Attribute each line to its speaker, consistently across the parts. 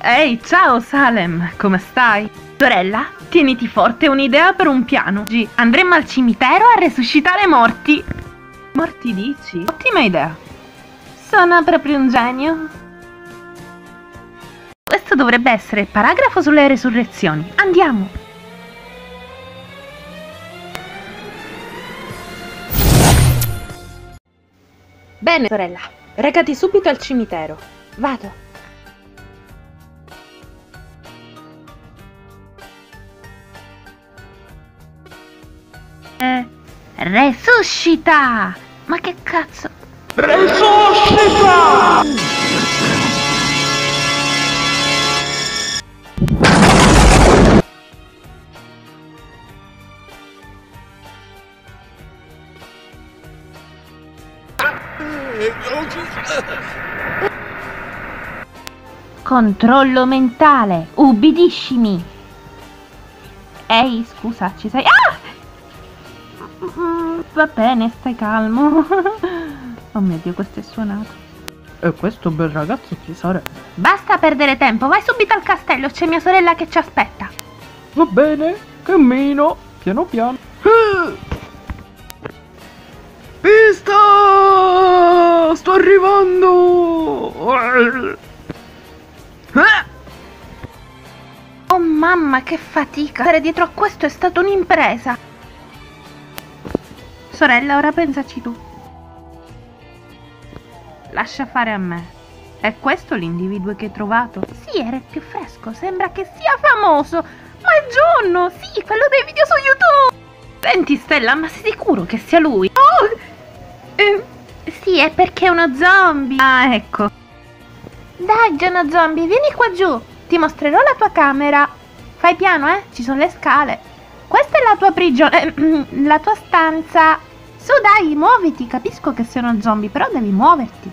Speaker 1: Ehi, ciao Salem, come stai? Sorella, tieniti forte, un'idea per un piano. Oggi andremo al cimitero a resuscitare morti. Morti dici? Ottima idea. Sono proprio un genio. Questo dovrebbe essere il paragrafo sulle resurrezioni. Andiamo. Bene, sorella, recati subito al cimitero. Vado. Resuscita! Ma che cazzo?
Speaker 2: Resuscita!
Speaker 1: Controllo mentale, ubbidiscimi. Ehi, scusa, ci sei? Ah! Va bene, stai calmo. Oh mio Dio, questo è suonato.
Speaker 2: E questo bel ragazzo chi sarebbe?
Speaker 1: Basta perdere tempo, vai subito al castello, c'è mia sorella che ci aspetta.
Speaker 2: Va bene, cammino, piano piano. Pista! Sto arrivando!
Speaker 1: Oh mamma, che fatica. Stare dietro a questo è stata un'impresa. Sorella, ora pensaci tu. Lascia fare a me. È questo l'individuo che hai trovato? Sì, era il più fresco. Sembra che sia famoso. Ma è John! Sì, quello dei video su YouTube! Senti, Stella, ma sei sicuro che sia lui? Oh! Sì, è perché è uno zombie. Ah, ecco. Dai, John Zombie, vieni qua giù. Ti mostrerò la tua camera. Fai piano, ci sono le scale. Questa è la tua prigione, la tua stanza. Su dai, muoviti, capisco che sei uno zombie, però devi muoverti.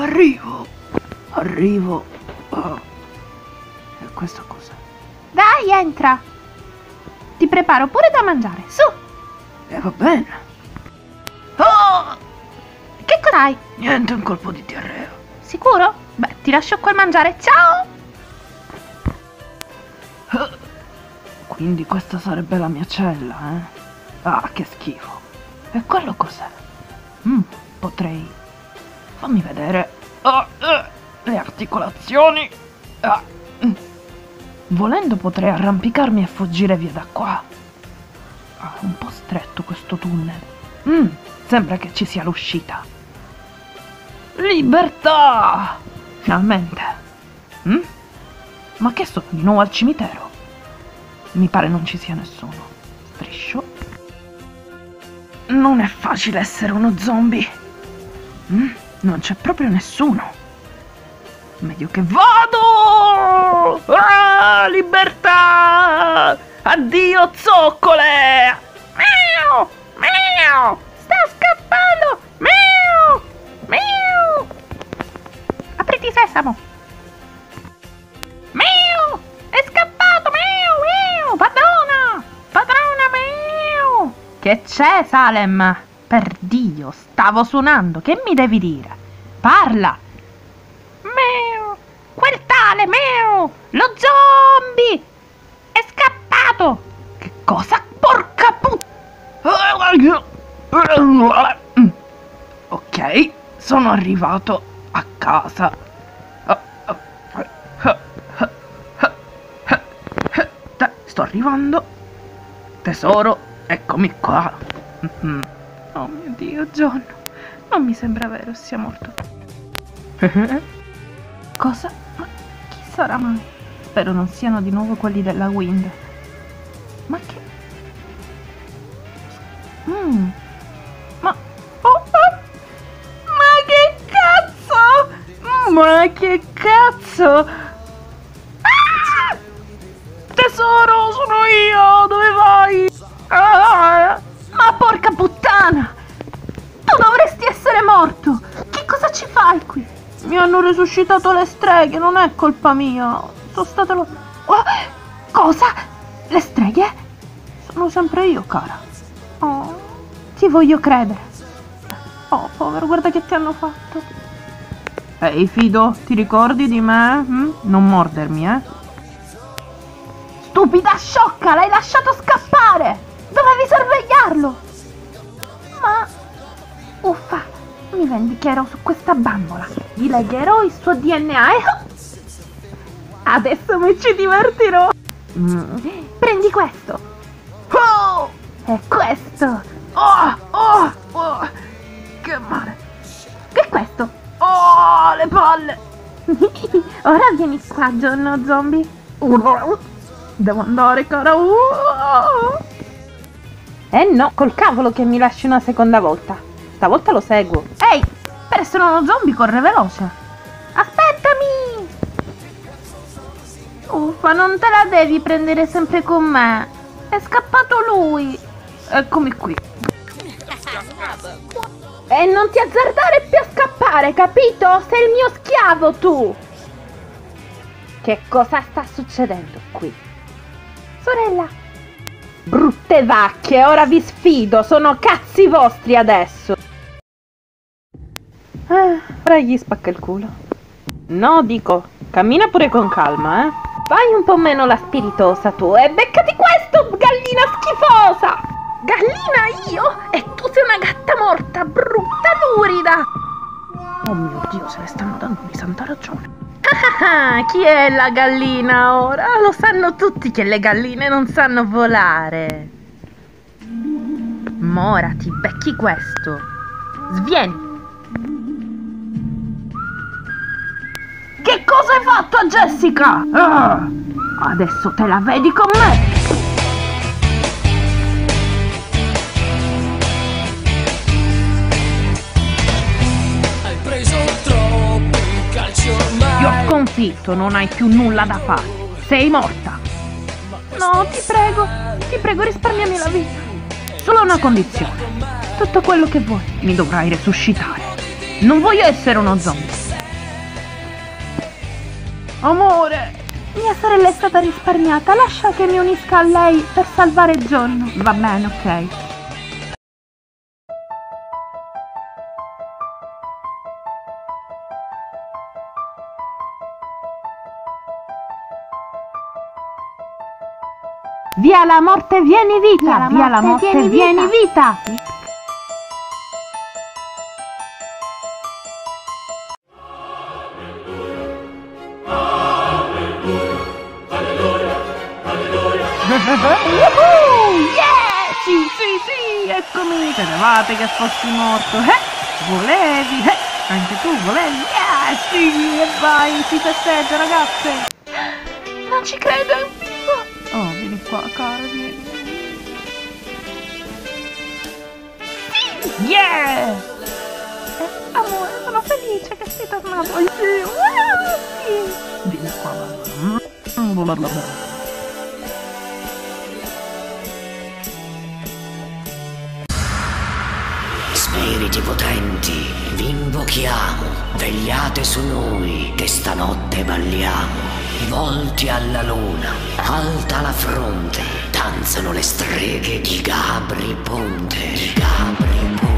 Speaker 2: Arrivo. Oh. E questo cos'è?
Speaker 1: Dai, entra. Ti preparo pure da mangiare, su.
Speaker 2: Va bene.
Speaker 1: Oh! Che cos'hai?
Speaker 2: Niente, un colpo di diarrea.
Speaker 1: Sicuro? Beh, ti lascio qua a mangiare, ciao.
Speaker 2: Quindi questa sarebbe la mia cella, Ah, che schifo. E quello cos'è? Potrei... Fammi vedere. Le articolazioni. Volendo potrei arrampicarmi e fuggire via da qua. Un po' stretto questo tunnel. Sembra che ci sia l'uscita. Libertà! Finalmente. Ma che sono di nuovo al cimitero? Mi pare non ci sia nessuno. Striscio. Non è facile essere uno zombie. Non c'è proprio nessuno. Meglio che vado! Ah, libertà! Addio zoccole! Miau! Miau! Sta scappando! Miau! Miau! Apriti sesamo! Miau! È scappato! Miau! Miau! Padrona! Padrona! Miau! Che c'è, Salem? Per Dio, stavo suonando, che mi devi dire? Parla! Miau! Quel tale, miau! Lo zombie! È scappato! Che cosa? Porca Ok, sono arrivato a casa. Sto arrivando. Tesoro, eccomi qua. Oh mio Dio, John. Non mi sembra vero sia morto. Cosa? Ma chi sarà mai? Spero non siano di nuovo quelli della Wind. Ma che... Ma... Ma che cazzo? Ma che cazzo? Ah! Tesoro, sono io! Dove vai? Ah! Ma porca puttana! Tu dovresti essere morto! Che cosa ci fai qui? Mi hanno resuscitato le streghe, non è colpa mia. Sono state lo... Oh, cosa? Le streghe? Sono sempre io, cara. Oh, ti voglio credere. Oh, povero, guarda che ti hanno fatto. Ehi Fido, ti ricordi di me? Non mordermi, eh?
Speaker 1: Stupida sciocca, l'hai lasciato scappare! Dovevi sorvegliarlo! Ma... uffa, mi vendicherò su questa bambola. Gli legherò il suo DNA e... adesso mi ci divertirò! Prendi questo!
Speaker 2: Oh!
Speaker 1: E questo!
Speaker 2: Oh! Che male!
Speaker 1: E questo!
Speaker 2: Oh, le palle!
Speaker 1: Ora vieni qua, giorno zombie!
Speaker 2: Devo andare, cara!
Speaker 1: No, col cavolo che mi lasci una seconda volta! Stavolta lo seguo!
Speaker 2: Ehi! Per essere uno zombie corre veloce!
Speaker 1: Aspettami! Uffa, non te la devi prendere sempre con me! È scappato lui!
Speaker 2: Eccomi qui!
Speaker 1: E non ti azzardare più a scappare, capito? Sei il mio schiavo, tu! Che cosa sta succedendo qui? Sorella! Brutte vacche, ora vi sfido, sono cazzi vostri adesso!
Speaker 2: Ora gli spacca il culo.
Speaker 1: No, dico, cammina pure con calma, eh? Fai un po' meno la spiritosa tu e beccati questo, gallina schifosa! Gallina io? E tu sei una gatta morta, brutta lurida!
Speaker 2: Oh mio Dio, se ne stanno dando di santa ragione.
Speaker 1: Chi è la gallina ora? Lo sanno tutti che le galline non sanno volare. Mora ti becchi questo. Svieni.
Speaker 2: Che cosa hai fatto a Jessica? Adesso te la vedi con me!
Speaker 3: Hai preso troppi calci ormai.
Speaker 2: Ti ho sconfitto, non hai più nulla da fare. Sei morta.
Speaker 1: No, ti prego, risparmiami la vita.
Speaker 2: Solo una condizione. Tutto quello che vuoi mi dovrai resuscitare. Non voglio essere uno zombie. Amore!
Speaker 1: Mia sorella è stata risparmiata, lascia che mi unisca a lei per salvare il giorno.
Speaker 2: Va bene, ok.
Speaker 1: Via la morte, vieni vita! Via la morte, vieni vita!
Speaker 2: Yeah! Sì, eccomi! Credevate che fossi morto, Volevi, Anche tu volevi, yeah! Sì, e vai, si festeggia, ragazze!
Speaker 1: Non ci credo, è vivo!
Speaker 2: Oh, vieni qua, cara, vieni. Yeah!
Speaker 1: Amore, sono felice che sei tornato. Sì.
Speaker 2: Vieni qua, bambina.
Speaker 3: Spiriti potenti, vi invochiamo, vegliate su noi, che stanotte balliamo. Volti alla luna, alta la fronte, danzano le streghe di Gabri Ponte. Di Gabri Ponte.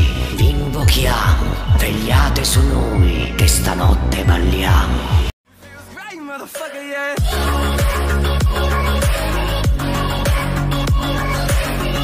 Speaker 3: vi invochiamo, vegliate su noi che stanotte balliamo.